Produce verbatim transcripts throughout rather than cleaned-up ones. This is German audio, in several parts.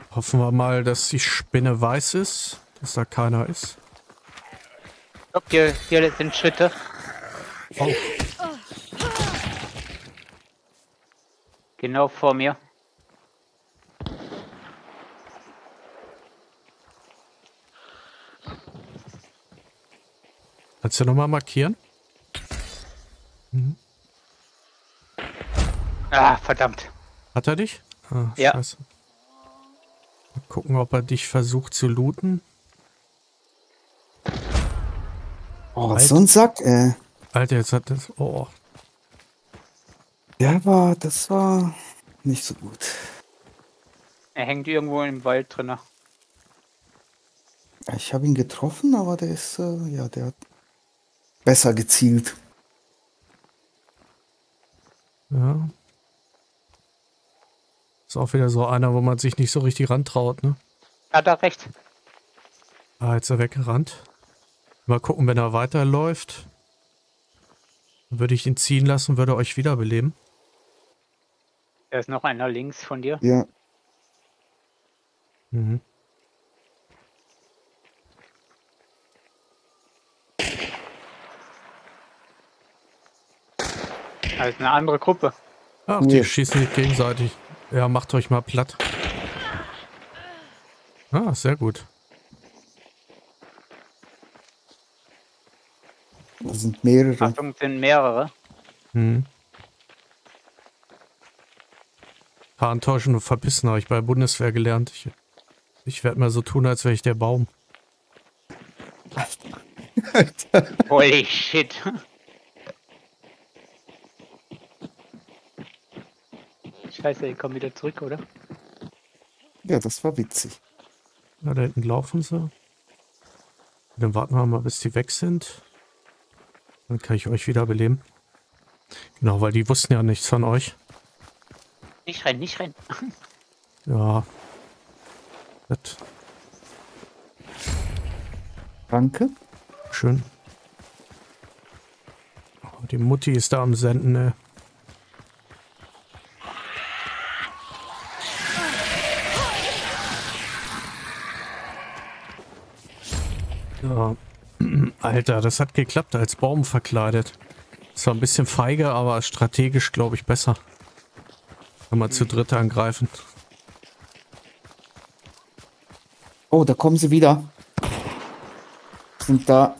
Hoffen wir mal, dass die Spinne weiß ist, dass da keiner ist. Ich glaub, hier, hier sind Schritte. Oh. Genau vor mir. Kannst du nochmal markieren? Mhm. Ah, verdammt. Hat er dich? Ah, Ja. scheiße. Mal gucken, ob er dich versucht zu looten. Oh, Alt- so ein Sack, ey. Alter, jetzt hat das... Oh, Der war, das war nicht so gut. Er hängt irgendwo im Wald drin. Ich habe ihn getroffen, aber der ist, äh, ja, der hat besser gezielt. ja. Ist auch wieder so einer, wo man sich nicht so richtig rantraut, ne? Hat er recht. Ah, jetzt ist er weggerannt. Mal gucken, wenn er weiterläuft. Dann würde ich ihn ziehen lassen, würde euch wiederbeleben. Da ist noch einer links von dir. Ja, Mhm. Da ist eine andere Gruppe. Ach, Cool. die schießen sich gegenseitig. Ja, macht euch mal platt. Ah, sehr gut. da sind mehrere. Achtung, sind mehrere. Hm. Paar enttäuschend und verbissen habe ich bei der Bundeswehr gelernt. Ich, ich werde mal so tun, als wäre ich der Baum. Holy shit. Scheiße, ich komme wieder zurück, oder? Ja, das war witzig. Ja, da hinten laufen sie. Dann warten wir mal, bis die weg sind. Dann kann ich euch wiederbeleben. Genau, weil die wussten ja nichts von euch. Nicht rein, nicht rein. Ja. Das, Danke. schön. Oh, die Mutti ist da am Senden, ne? Ja. Alter, das hat geklappt, als Baum verkleidet. Das war ein bisschen feige, aber strategisch, glaube ich, besser. Kann man zu dritt angreifen. Oh, da kommen sie wieder. Sind da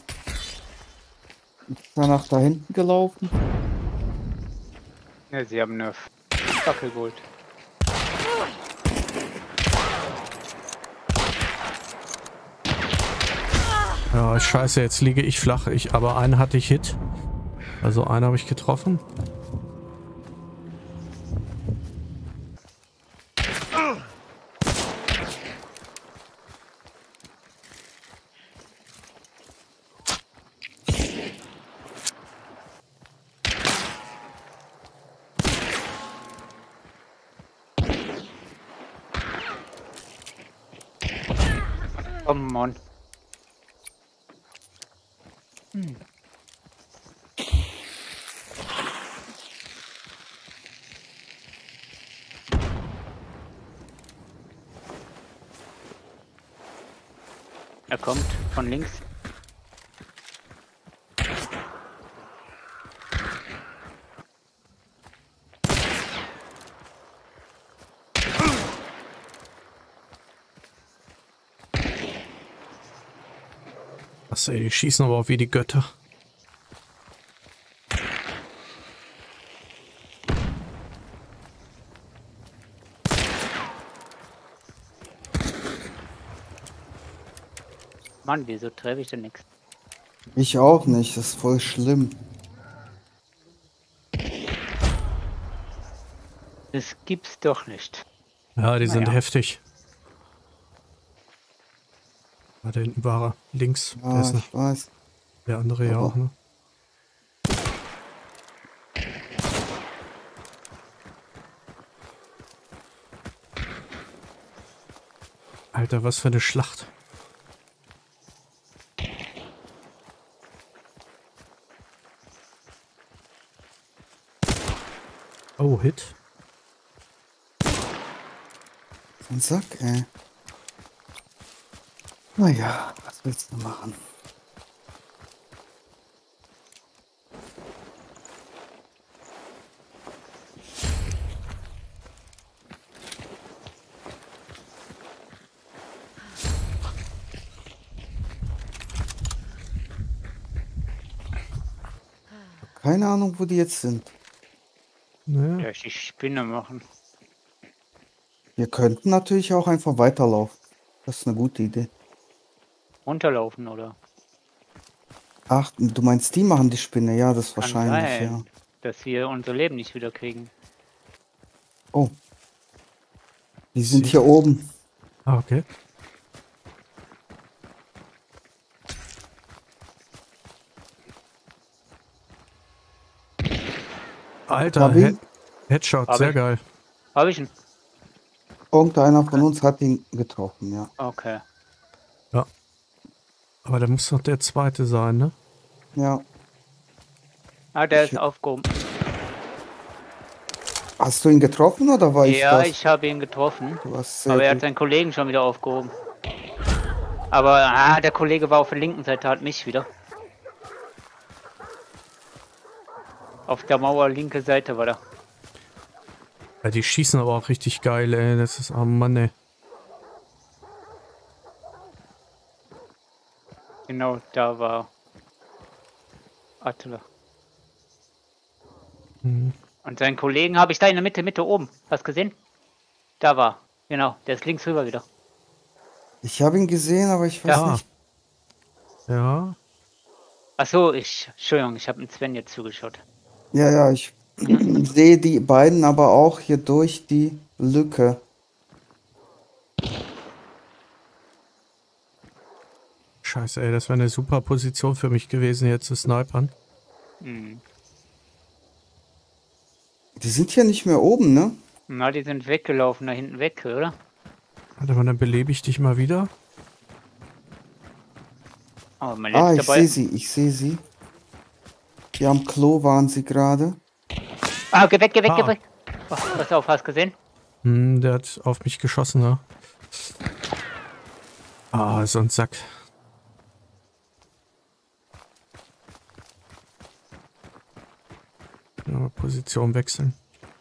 danach da hinten gelaufen. Ja, sie haben eine Fackel geholt. Ja, scheiße, jetzt liege ich flach. Ich, aber einen hatte ich Hit. Also einen habe ich getroffen. Come on. Hm. Er kommt von links. Was, ey, die schießen aber auch wie die Götter. Mann, wieso treffe ich denn nichts? Ich auch nicht, das ist voll schlimm. Das gibt's doch nicht. Ja, die sind Naja. heftig. Ah, da hinten war er. Links. Der, Ah, ist noch, ich weiß. der andere ja Aber- auch, ne? Alter, was für eine Schlacht. Oh, Hit. Ein Sack, ey. Naja, was willst du machen? Keine Ahnung, wo die jetzt sind. Ne? Ja, ich die Spinne machen. Wir könnten natürlich auch einfach weiterlaufen. Das ist eine gute Idee. Runterlaufen, oder? Ach, du meinst, die machen die Spinne? Ja, das ist Kann wahrscheinlich, sein, ja. dass wir unser Leben nicht wieder kriegen. Oh. Die sind Sie- hier oben. Ah, okay. Alter, Hab ihn. Head Headshot, Hab sehr ich. geil. Habe ich ihn? Irgendeiner von uns hat ihn getroffen, ja. Okay. Aber da muss doch der zweite sein, ne? Ja. Ah, der Ich- ist aufgehoben. Hast du ihn getroffen oder war ich Ja, das? ich habe ihn getroffen. Du hast sehr Aber er hat gut. seinen Kollegen schon wieder aufgehoben. Aber ah, der Kollege war auf der linken Seite, hat mich wieder. Auf der Mauer, linke Seite war der. Ja, die schießen aber auch richtig geil, ey. Das ist, oh Mann, ey. Genau, da war Attila. Mhm. Und seinen Kollegen habe ich da in der Mitte, Mitte oben. Hast gesehen? Da war. Genau, der ist links rüber wieder. Ich habe ihn gesehen, aber ich weiß Ja. nicht. Ja. Achso, ich, Entschuldigung, ich habe dem Sven jetzt zugeschaut. Ja, ja, ich sehe die beiden aber auch hier durch die Lücke. Scheiße, ey, das wäre eine super Position für mich gewesen, jetzt zu snipern. Hm. Die sind hier nicht mehr oben, ne? Na, die sind weggelaufen, da hinten weg, oder? Warte mal, dann belebe ich dich mal wieder. Oh, mein Ah, letzter ich Ball. sehe sie, ich sehe sie. Hier am Klo waren sie gerade. Ah, geh weg, geh weg, Ah. geh weg. Oh, pass auf, hast gesehen? Hm, der hat auf mich geschossen, ne? Ah, so ein Sack. Ja, Position wechseln.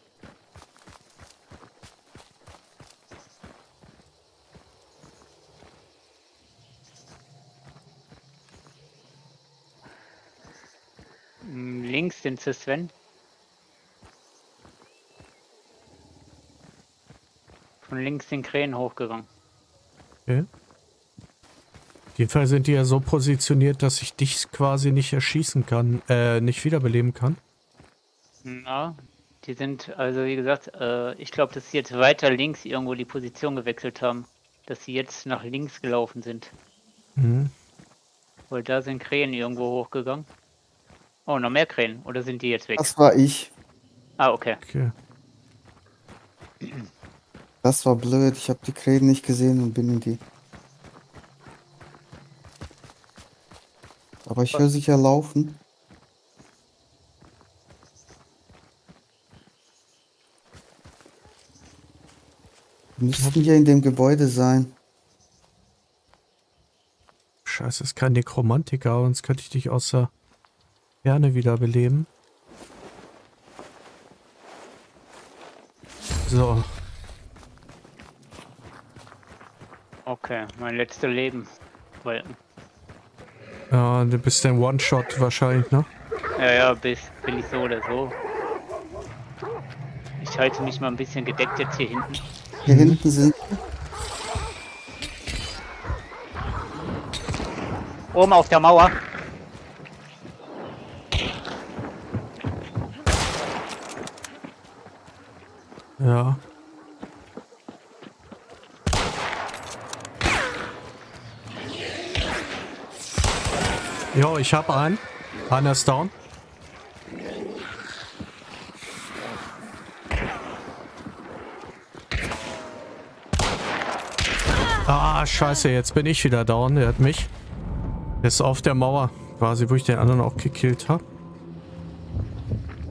Hm, links den Sven. Von links den Krähen hochgegangen. Okay. Auf jeden Fall sind die ja so positioniert, dass ich dich quasi nicht erschießen kann, äh, nicht wiederbeleben kann. Na, die sind, also wie gesagt, äh, ich glaube, dass sie jetzt weiter links irgendwo die Position gewechselt haben. Dass sie jetzt nach links gelaufen sind. Mhm. Weil da sind Krähen irgendwo hochgegangen. Oh, noch mehr Krähen. Oder sind die jetzt weg? Das war ich. Ah, okay. Okay. Das war blöd. Ich habe die Krähen nicht gesehen und bin in die. Aber ich höre sich ja laufen. Die müssten hier in dem Gebäude sein. Scheiße, ist kein Nekromantiker, sonst könnte ich dich aus der Ferne wiederbeleben. So. Okay, mein letztes Leben. Weil, Ja, du bist ein One-Shot wahrscheinlich, ne? ja, ja, bis, bin ich so oder so. Ich halte mich mal ein bisschen gedeckt jetzt hier hinten. Hier hinten sind. Oben auf der Mauer. Ja. Jo, ich hab einen. Einer ist down. Ah, scheiße, jetzt bin ich wieder down. Der hat mich. Der ist auf der Mauer, quasi, wo ich den anderen auch gekillt habe.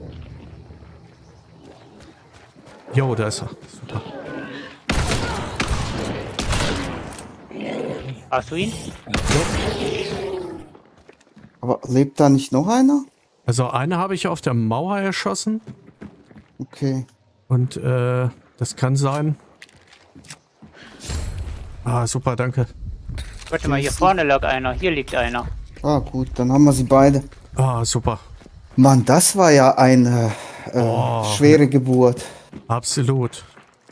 Jo, da ist er. Super. Hast du ihn? Aber lebt da nicht noch einer? Also eine habe ich auf der Mauer erschossen. Okay. Und äh, das kann sein. Ah, super, danke. Warte mal, hier vorne lag einer. Hier liegt einer. Ah, gut, dann haben wir sie beide. Ah, super. Mann, das war ja eine äh, Oh. schwere Geburt. Absolut.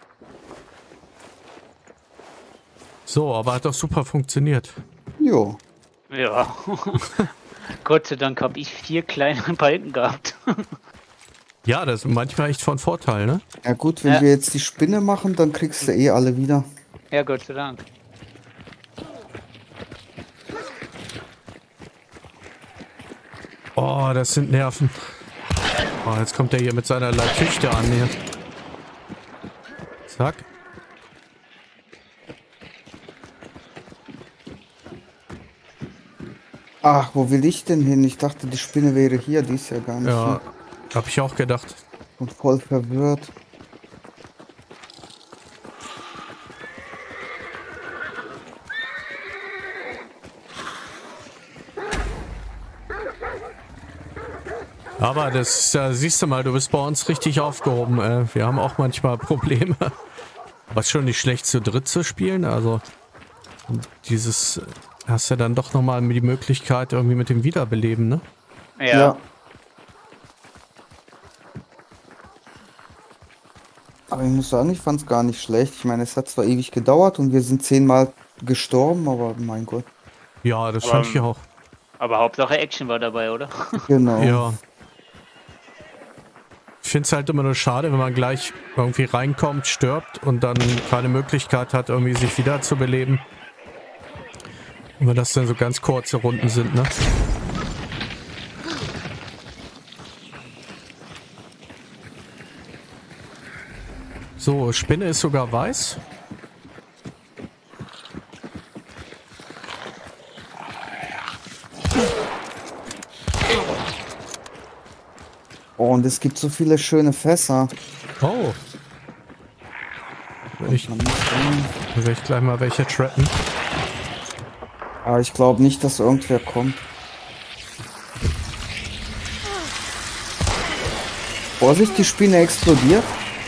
So, aber hat doch super funktioniert. Jo. Ja. Gott sei Dank habe ich vier kleine Balken gehabt. Ja, das ist manchmal echt von Vorteil, ne? Ja gut, wenn Ja. wir jetzt die Spinne machen, dann kriegst du eh alle wieder. Ja, Gott sei Dank. Oh, das sind Nerven. Oh, jetzt kommt der hier mit seiner Latüchte an hier. Zack. Ach, wo will ich denn hin? Ich dachte, die Spinne wäre hier. Die ist ja gar nicht Ja, hier. hab ich auch gedacht. Und voll verwirrt. Aber das äh, siehst du mal, du bist bei uns richtig aufgehoben. Äh, wir haben auch manchmal Probleme. Aber ist schon nicht schlecht, zu dritt zu spielen. Also dieses hast ja dann doch nochmal die Möglichkeit irgendwie mit dem Wiederbeleben, ne? Ja. Ja. Aber ich muss sagen, ich fand es gar nicht schlecht. Ich meine, es hat zwar ewig gedauert und wir sind zehnmal gestorben, aber mein Gott. Ja, das Aber, fand ich auch. Aber Hauptsache Action war dabei, oder? Genau. Ja. Ich finde es halt immer nur schade, wenn man gleich irgendwie reinkommt, stirbt und dann keine Möglichkeit hat, irgendwie sich wieder zu beleben. Und wenn das dann so ganz kurze Runden sind, ne? So, Spinne ist sogar weiß. Oh, und es gibt so viele schöne Fässer. Oh. Will ich, Man muss rein. will ich gleich mal welche trappen. Aber ich glaube nicht, dass irgendwer kommt. Vorsicht, die Spinne explodiert.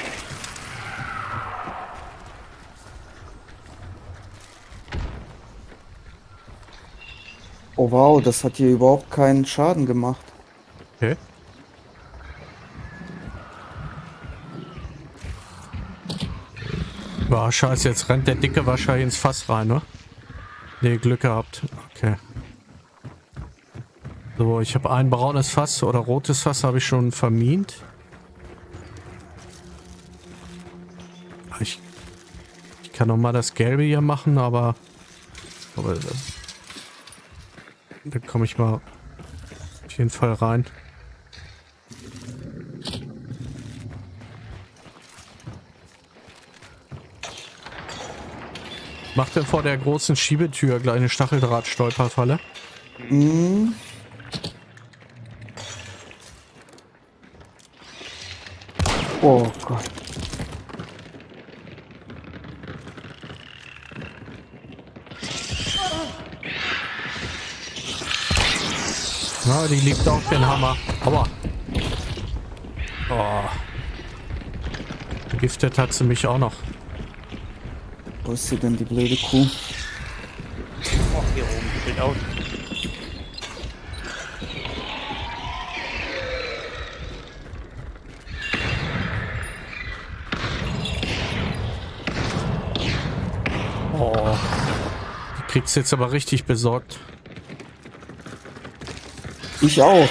Oh wow, das hat hier überhaupt keinen Schaden gemacht. Okay. Boah, scheiße, jetzt rennt der Dicke wahrscheinlich ins Fass rein, ne? Nee, Glück gehabt. Okay. So, ich habe ein braunes Fass oder rotes Fass habe ich schon vermint. Ich, ich kann noch mal das Gelbe hier machen, aber, aber da komme ich mal auf jeden Fall rein. Macht denn vor der großen Schiebetür gleich eine Stacheldrahtstolperfalle? Mhm. Oh Gott. Na, die liegt auf den Hammer. Aua. Oh. Vergiftet hat sie mich auch noch. Wo ist sie denn, die blöde Kuh? Oh, hier oben sieht aus. Oh. Die kriegst jetzt aber richtig besorgt. Ich auch.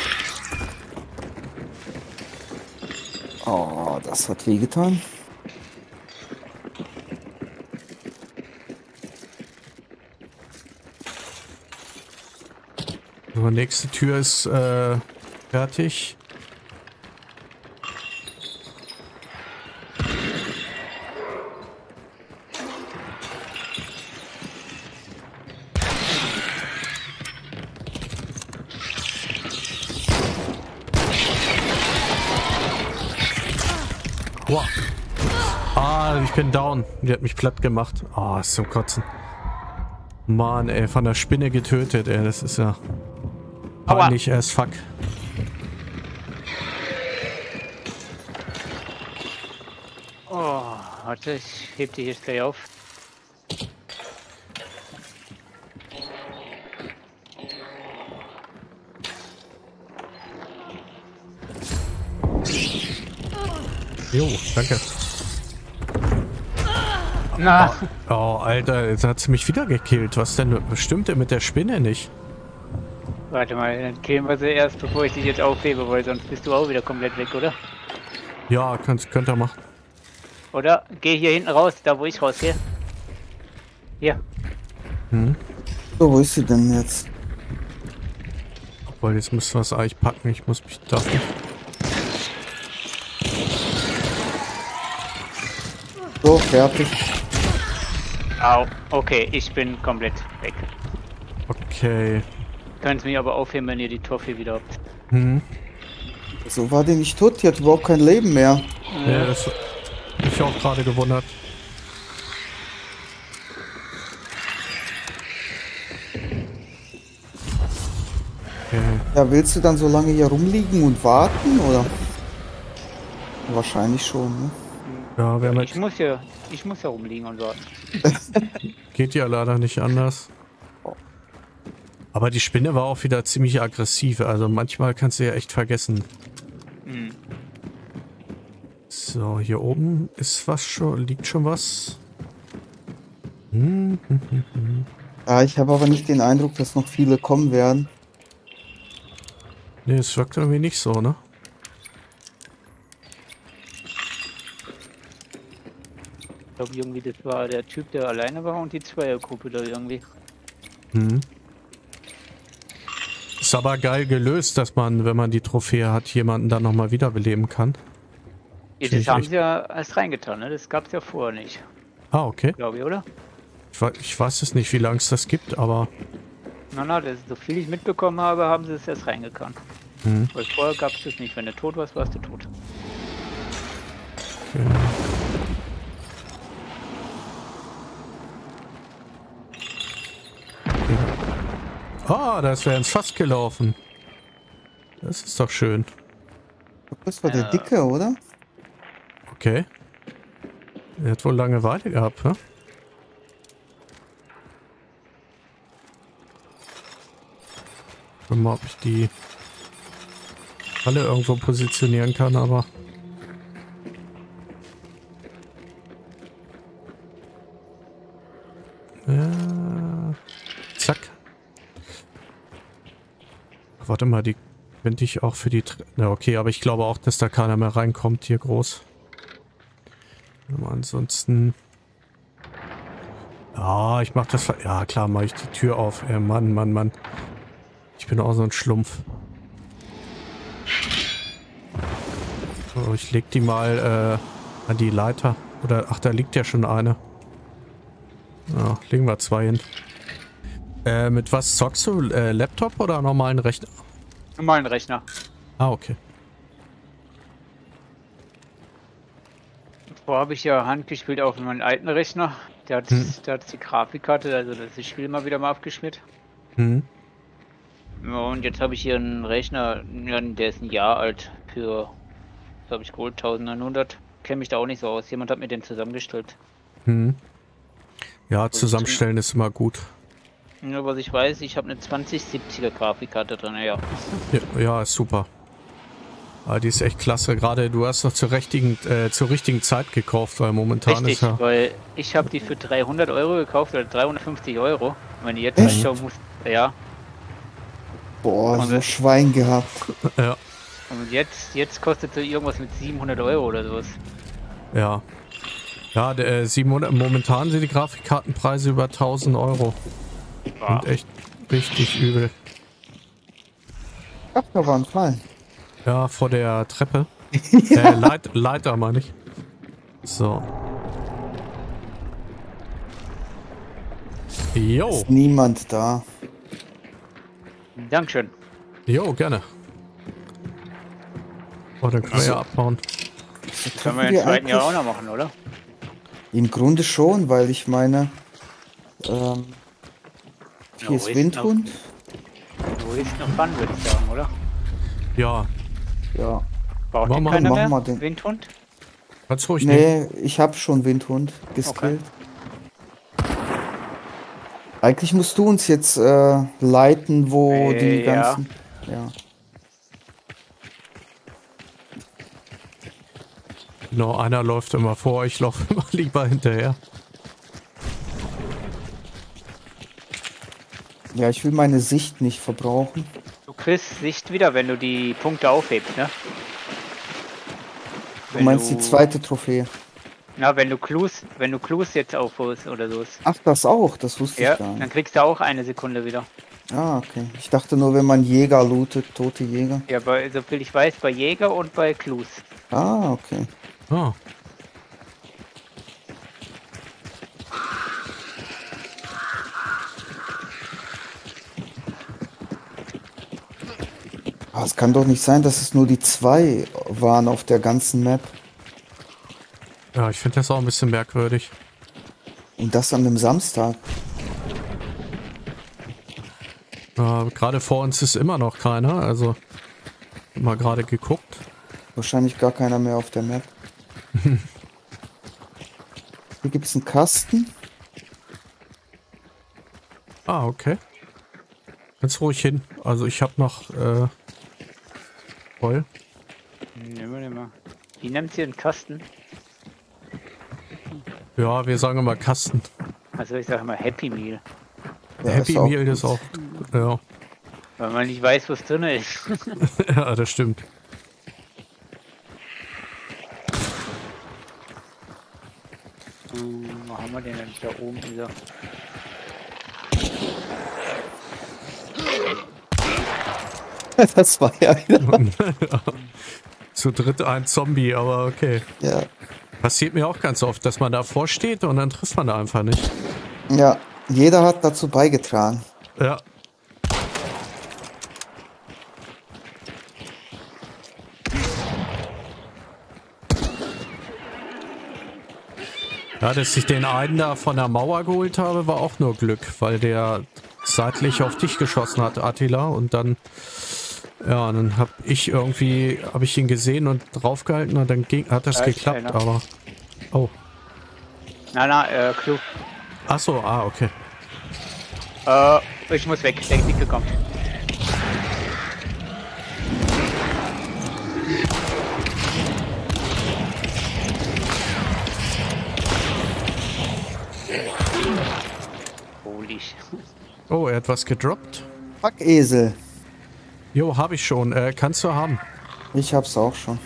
Oh, das hat wehgetan. So, nächste Tür ist äh, fertig. Wow. Ah, ich bin down. Die hat mich platt gemacht. Ah, ist zum Kotzen. Mann, ey, von der Spinne getötet, ey. Das ist ja Aua. peinlich as fuck. Oh, warte, ich heb die jetzt gleich auf. Jo, danke. Na, Oh, Alter, jetzt hat sie mich wieder gekillt. Was denn? Was stimmt denn mit der Spinne nicht? warte mal, dann killen wir sie erst, bevor ich dich jetzt aufhebe, weil sonst bist du auch wieder komplett weg, oder? Ja, könnt, könnt ihr machen. Oder? Geh hier hinten raus, da wo ich rausgehe. Hier. Hm. So, wo ist sie denn jetzt? Obwohl, jetzt müssen wir es eigentlich packen. Ich muss mich da nicht. So, fertig. Au, okay, ich bin komplett weg. Okay. Könnt mich aber aufheben, wenn ihr die Trophäe wieder habt. Hm. So war die nicht tot, die hat überhaupt kein Leben mehr. Ja, das hab ich auch gerade gewundert. Okay. Ja, willst du dann so lange hier rumliegen und warten, oder? Wahrscheinlich schon, ne? Ja, wir haben Ich muss ja, ich muss ja rumliegen und warten. Geht ja leider nicht anders. Aber die Spinne war auch wieder ziemlich aggressiv. Also manchmal kannst du ja echt vergessen. Hm. So, hier oben ist was schon, liegt schon was. Hm, hm, hm, hm. Ja, ich habe aber nicht den Eindruck, dass noch viele kommen werden. Nee, es wirkt irgendwie nicht so, ne? Ich glaube irgendwie, das war der Typ, der alleine war und die Zweiergruppe da irgendwie. Hm. Ist aber geil gelöst, dass man, wenn man die Trophäe hat, jemanden dann nochmal wiederbeleben kann. Ja, Finde das ich haben echt- sie ja erst reingetan, ne? Das gab's ja vorher nicht, Ah, okay. glaube ich, oder? Ich, we- ich weiß es nicht, wie lange es das gibt, aber... Na, na, das, so viel ich mitbekommen habe, haben sie es erst reingetan. Hm. Weil vorher gab's das nicht. Wenn du tot warst, warst du tot. Okay. Ah, da ist wer ins Fass gelaufen. Das ist doch schön. Ich glaub, das war der Äh. Dicke, oder? Okay. Er hat wohl Langeweile gehabt, ne? Guck mal, ob ich die alle irgendwo positionieren kann, aber... Ja, zack. Warte mal, die könnte ich auch für die... Tre Na okay, aber ich glaube auch, dass da keiner mehr reinkommt hier groß. Aber ansonsten... Ja, ich mach das... ver- Ja, klar, mache ich die Tür auf. Ey, Mann, Mann, Mann. Ich bin auch so ein Schlumpf. So, ich leg die mal äh, an die Leiter. Oder, ach, da liegt ja schon eine. Ja, legen wir zwei hin. Äh, mit was zockst du? Äh, Laptop oder normalen Rechner? Normalen Rechner. Ah, okay. Vorher habe ich ja Hand gespielt auf meinem alten Rechner. Der hat, Hm. der hat die Grafikkarte, also das Spiel mal wieder mal abgeschmiert. Hm. Ja, und jetzt habe ich hier einen Rechner, ja, der ist ein Jahr alt, für, was habe ich geholt, neunzehnhundert. Kenne mich da auch nicht so aus. Jemand hat mir den zusammengestellt. Hm. Ja, zusammenstellen ist immer gut. Nur was ich weiß, ich habe eine zwanzig siebziger Grafikkarte drin, ja. Ja, ja, ist super. Aber die ist echt klasse. Gerade du hast noch zur richtigen, äh, zur richtigen Zeit gekauft, weil momentan Richtig, ist ja... weil ich habe die für dreihundert Euro gekauft, oder dreihundertfünfzig Euro. Und wenn ich jetzt Echt? reinschauen muss, ja. Boah, Und so das- Schwein gehabt. Ja, Und jetzt, jetzt kostet sie irgendwas mit siebenhundert Euro oder sowas. ja. Ja, der, äh, siebenhundert, momentan sind die Grafikkartenpreise über tausend Euro. Ja. Und echt richtig übel. Ach, da war ein Fall. Ja, vor der Treppe. Äh, Leit, Leiter meine ich. So. Jo. Ist niemand da. Dankeschön. Jo, gerne. Oh, dann können wir ja abbauen. So Können treffen wir den wir zweiten Jahr auch eigentlich- noch machen, oder? Im Grunde schon, weil ich meine, ähm, Hier ist Windhund. Wo ist noch Bann, würde ich sagen, oder? Ja, Ja. Braucht Machen den wir- keiner machen mehr? wir den. Windhund? kannst ruhig nehmen. Nee, ich habe schon Windhund geskillt. Eigentlich musst du uns jetzt äh, leiten, wo Äh, die ja. ganzen. Ja. Genau, einer läuft immer vor, ich laufe immer lieber hinterher. Ja, ich will meine Sicht nicht verbrauchen. Du kriegst Sicht wieder, wenn du die Punkte aufhebst, ne? Du meinst die zweite Trophäe. Na, wenn du Clues, wenn du Clues jetzt aufholst oder so. Ach, das auch, das wusste Ja, ich gar dann nicht. kriegst du auch eine Sekunde wieder. Ah, okay. Ich dachte nur, wenn man Jäger lootet, tote Jäger. Ja, bei, so viel ich weiß, bei Jäger und bei Clues. Ah, okay. Ah, Ah, es kann doch nicht sein, dass es nur die zwei waren auf der ganzen Map. ja, ich finde das auch ein bisschen merkwürdig. Und das an einem Samstag. Äh, gerade vor uns ist immer noch keiner, also mal gerade geguckt. Wahrscheinlich gar keiner mehr auf der Map. Hier gibt es einen Kasten. Ah, okay. Ganz ruhig hin. Also ich habe noch äh, voll. Nimm mal, nimm mal. Wie nennt sie den Kasten? Ja, wir sagen immer Kasten. Also ich sage mal Happy Meal. Ja, Happy ist auch Meal gut. ist auch. Ja. Weil man nicht weiß, was drin ist. Ja, das stimmt. Hm, wo haben wir den denn da oben? Dieser? Das war ja wieder. Zu dritt ein Zombie, aber okay. Ja. Passiert mir auch ganz oft, dass man davor steht und dann trifft man da einfach nicht. Ja, jeder hat dazu beigetragen. Ja. Ja, dass ich den einen da von der Mauer geholt habe, war auch nur Glück, weil der seitlich auf dich geschossen hat, Attila, und dann, ja, dann hab ich irgendwie, habe ich ihn gesehen und draufgehalten und dann ging, hat das Da ist geklappt, einer. aber, oh, Na, na, äh, Clou. ach so, ah, okay. Äh, ich muss weg, der ist nicht gekommen. Holy sh- Oh, er hat was gedroppt. Packesel. Jo, habe ich schon, äh, kannst du haben. Ich hab's auch schon.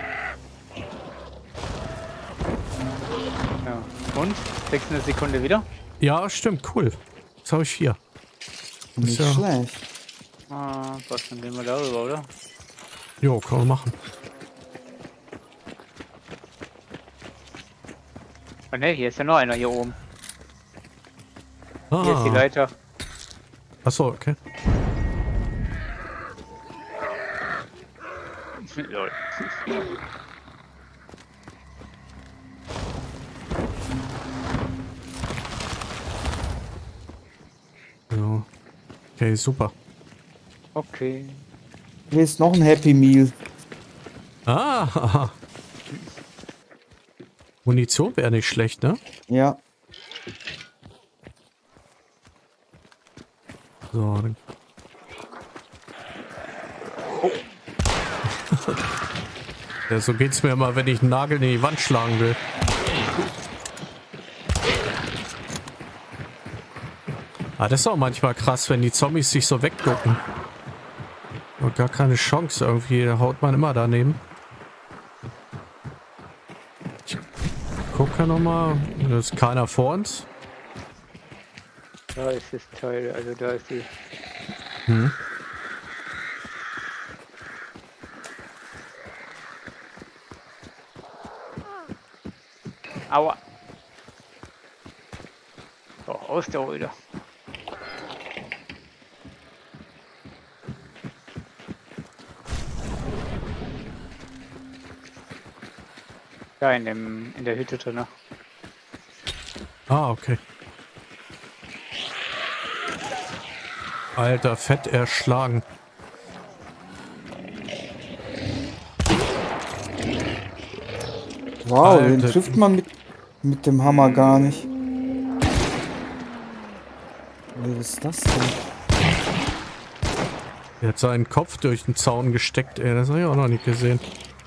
Ja. Und? Kriegst du eine Sekunde wieder? Ja, stimmt, cool. Jetzt habe ich vier. Nicht ja- schlecht. Ah, was, dann gehen wir darüber, oder? Jo, kann man machen. Oh ne, hier ist ja noch einer hier oben. Hier ist die Ah, Leiter. achso, okay. Lol. Ja. Okay, super. Okay. Hier ist noch ein Happy Meal. Ah, haha. Munition wäre nicht schlecht, ne? Ja. So, dann. Oh. Ja, so geht's mir immer, wenn ich einen Nagel in die Wand schlagen will. Ah, das ist auch manchmal krass, wenn die Zombies sich so wegducken. Und gar keine Chance irgendwie, da haut man immer daneben. Ich gucke nochmal, da ist keiner vor uns. Da ist das Teil, also da ist die. Hm. Aua. So, aus der Röde. Da in dem in der Hütte drin. Ah, okay. Alter, fett erschlagen. Wow, den Alter. trifft man mit, mit dem Hammer gar nicht. Was ist das denn? Er hat seinen Kopf durch den Zaun gesteckt, ey. Das habe ich auch noch nicht gesehen.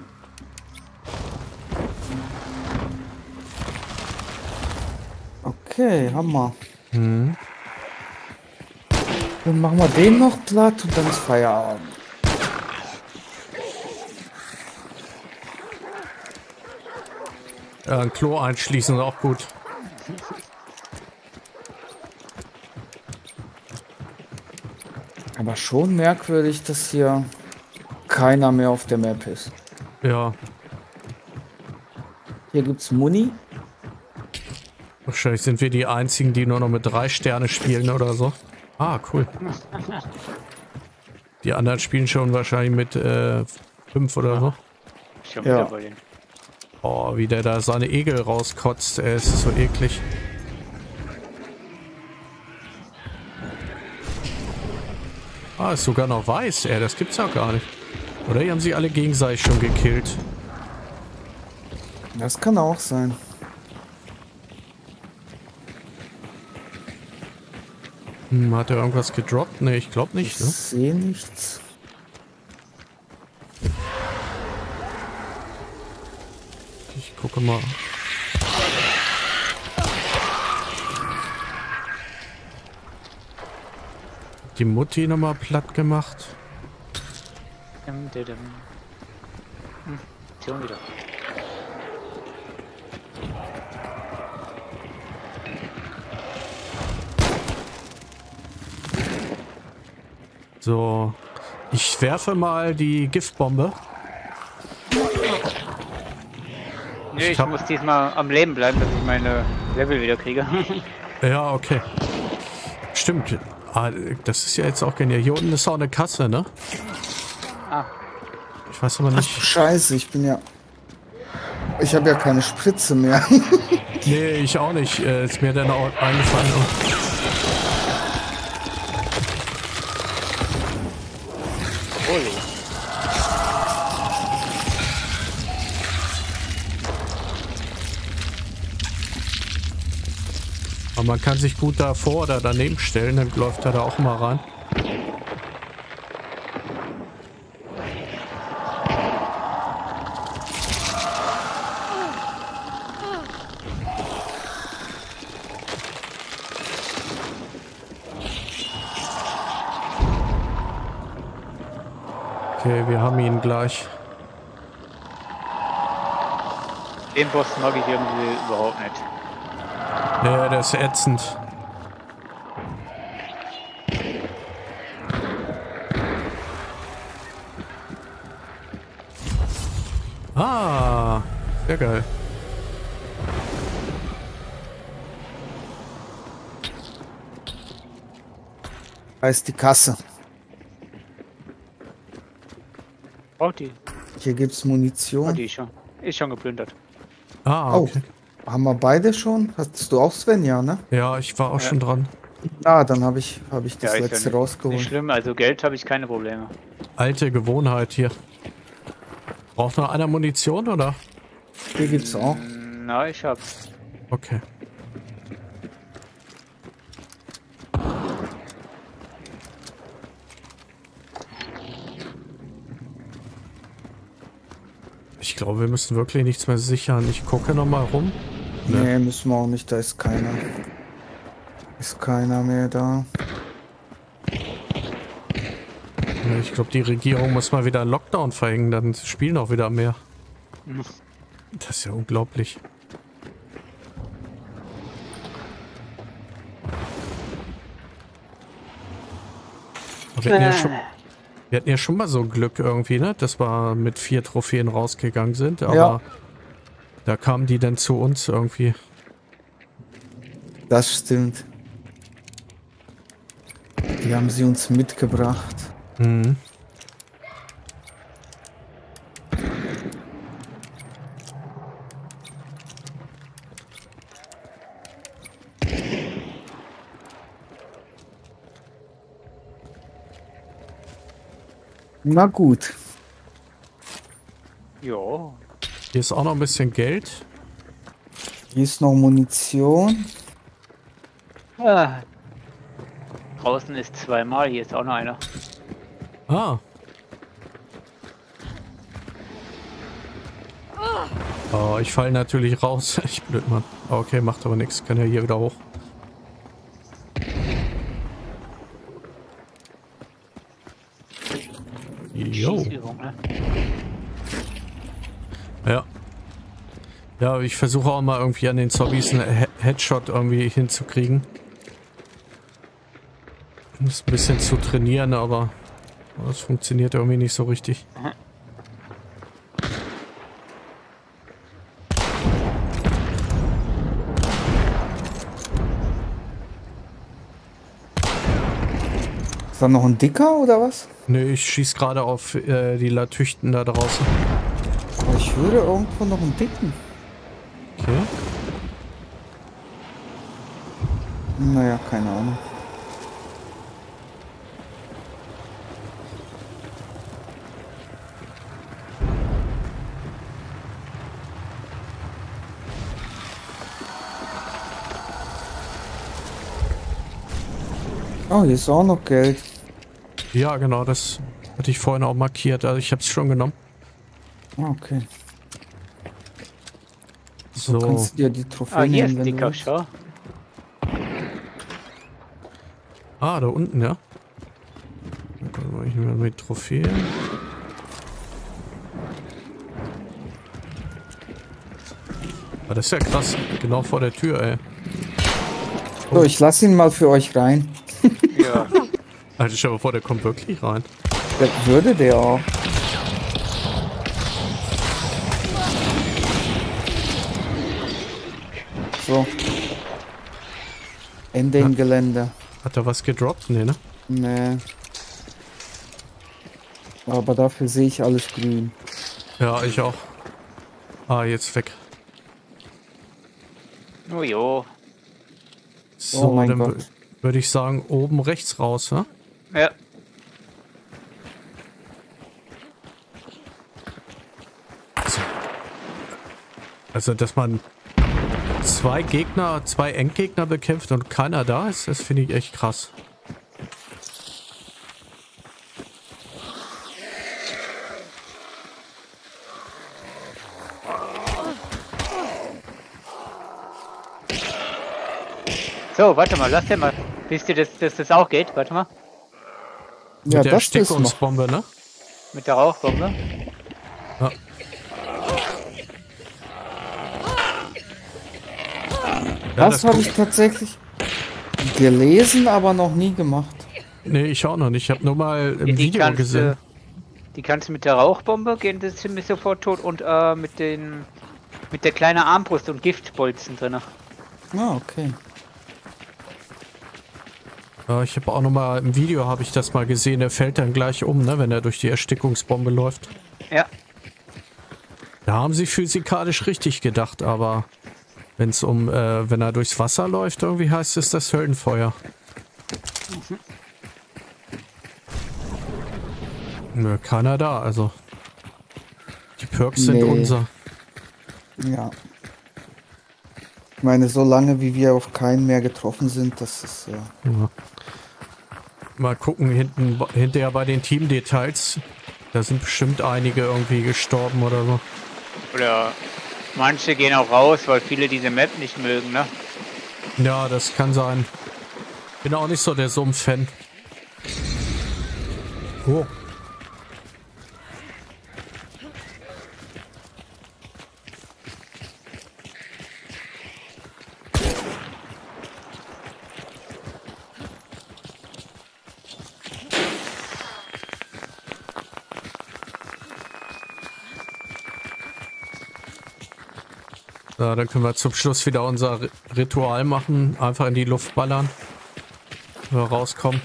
Okay, Hammer. Mhm. Dann machen wir den noch platt und dann ist Feierabend. Ja, ein Klo einschließen ist auch gut. Aber schon merkwürdig, dass hier keiner mehr auf der Map ist. Ja, Hier gibt's Muni. wahrscheinlich sind wir die einzigen, die nur noch mit drei Sterne spielen oder so. Ah, cool. Die anderen spielen schon wahrscheinlich mit äh, fünf oder so. Schon Ja. wieder bei den. Oh, wie der da seine Egel rauskotzt, ey, es ist so eklig. Ah, ist sogar noch weiß, ey, das gibt's ja gar nicht. Oder die haben sie alle gegenseitig schon gekillt. Das kann auch sein. Hm, hat er irgendwas gedroppt? Ne, ich glaube Ich nicht, ne? sehe nichts. Ich gucke mal. Die Mutti nochmal platt gemacht. Dim, dim, dim. Hm, schon wieder. So. Ich werfe mal die Giftbombe. Nee, Ich ich, hab- muss diesmal am Leben bleiben, dass ich meine Level wieder kriege. Ja, okay. Stimmt. Ah, das ist ja jetzt auch genial. Hier unten ist auch eine Kasse, ne? Ah. Ich weiß aber Ach du nicht. Scheiße, ich bin ja... Ich habe ja keine Spritze mehr. Nee, ich auch nicht. Äh, ist mir dann auch eingefallen. Oh. Holy. Aber man kann sich gut davor oder daneben stellen, dann läuft er da auch mal rein. Okay, wir haben ihn gleich. Den Boss mag ich irgendwie überhaupt nicht. Nee, der ist ätzend. Ah, sehr geil. Da ist die Kasse. Oh, die. Hier gibt's Oh, Munition. die ist schon. Ist schon geplündert. Ah, Oh, okay. haben wir beide schon? Hast du auch Sven, ja, ne? Ja, ich war auch Ja. schon dran. Ah, dann habe ich, hab ich das Ja, ist ja letzte nicht, nicht rausgeholt. schlimm, also Geld habe ich keine Probleme. Alte Gewohnheit hier. Braucht noch einer Munition, oder? Hier gibt's auch. Na, ich hab. Okay. Ich glaube, wir müssen wirklich nichts mehr sichern. Ich gucke noch mal rum. Ne. Nee, müssen wir auch nicht, da ist keiner. Ist keiner mehr da. Ja, ich glaube, die Regierung muss mal wieder einen Lockdown verhängen, dann spielen auch wieder mehr. Das ist ja unglaublich. Aber Wir hatten, ja schon, wir hatten ja schon mal so Glück irgendwie, ne? Dass wir mit vier Trophäen rausgegangen sind, aber Ja. da kamen die dann zu uns irgendwie. Das stimmt. Die haben sie uns mitgebracht. Mhm. Na gut. Jo. Hier ist auch noch ein bisschen Geld. Hier ist noch Munition. Ah. Draußen ist zweimal, hier ist auch noch einer. Ah. Oh, ich falle natürlich raus. Ich blöd, Mann. Okay, macht aber nichts. Kann ja hier wieder hoch. Jo. Schießübung, ne? Ja. Ja, ich versuche auch mal irgendwie an den Zombies einen He Headshot irgendwie hinzukriegen. Muss ein bisschen zu trainieren, aber das funktioniert irgendwie nicht so richtig. Mhm. Ist da noch ein Dicker oder was? Ne, ich schieß gerade auf äh, die Latüchten da draußen. Aber ich würde irgendwo noch einen Dicken. Okay. Naja, keine Ahnung. Oh, hier ist auch noch Geld. Ja, genau, das hatte ich vorhin auch markiert. Also ich habe es schon genommen. Ah, okay. So. Kannst du dir die Trophäe Ah, hier nehmen, ist wenn du dicker, willst. schau. Ah, da unten, ja. Dann können wir hier mit Trophäen. Ah, das ist ja krass. Genau vor der Tür, ey. So, ich lasse ihn mal für euch rein. Ja. Alter, stell dir mal vor, der kommt wirklich rein. Der würde der auch. So. Ende im Gelände. Hat er was gedroppt? Nee, ne? Nee. Aber dafür sehe ich alles grün. Ja, ich auch. Ah, jetzt weg. Oh jo. So, Oh mein dann Gott. würde ich sagen, oben rechts raus, ne? Ja. So. Also, dass man zwei Gegner, zwei Endgegner bekämpft und keiner da ist, das finde ich echt krass. So, warte mal, lass dir mal. Wisst ihr, dass, dass das auch geht? Warte mal. Ja, Mit der das ist noch. Erstickungsbombe, ne? Mit der Rauchbombe. Ja. Ja, Das habe guck- ich tatsächlich gelesen, aber noch nie gemacht. Nee, ich auch noch nicht. Ich habe nur mal im Die, die Video kannst, gesehen. äh, die kannst du mit der Rauchbombe gehen, das ist ziemlich sofort tot und äh, mit den mit der kleinen Armbrust und Giftbolzen drin. Ah, okay. Ja, ich habe auch noch mal im Video habe ich das mal gesehen. Der fällt dann gleich um, ne, wenn er durch die Erstickungsbombe läuft. Ja. Da haben sie physikalisch richtig gedacht, aber wenn es um, äh, wenn er durchs Wasser läuft, irgendwie heißt es das Höllenfeuer. Mhm. Nö, keiner da, also. Die Perks sind Nee. unser. Ja. Ich meine, so lange wie wir auf keinen mehr getroffen sind, das ist ja. Ja. Mal gucken, hinten, hinterher bei den Teamdetails. Da sind bestimmt einige irgendwie gestorben oder so. Oder manche gehen auch raus, weil viele diese Map nicht mögen, ne? Ja, das kann sein. Bin auch nicht so der Sumpf-Fan. Oh. So, dann können wir zum Schluss wieder unser Ri- Ritual machen. Einfach in die Luft ballern. Wenn wir rauskommen.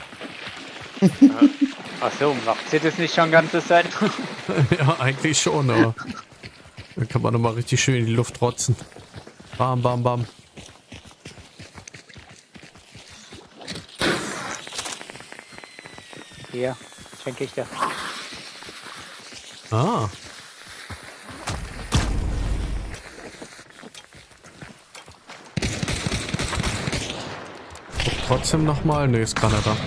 Ach so, macht sie das nicht schon ganze Zeit? Ja, eigentlich schon, aber dann kann man nochmal richtig schön in die Luft rotzen. Bam, bam, bam. Hier, schenke ich dir. Ah. Guck trotzdem nochmal. Nee, ist keiner da.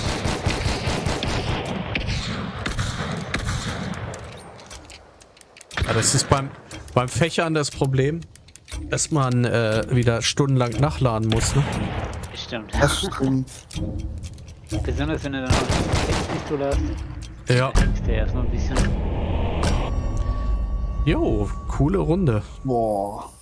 Ja, das ist beim, beim Fächern das Problem, dass man äh, wieder stundenlang nachladen muss, ne? Bestimmt. Das stimmt. Besonders wenn du dann auch eine Textpistole hast. Ja. Ist der erstmal ein bisschen. Jo, coole Runde. Boah.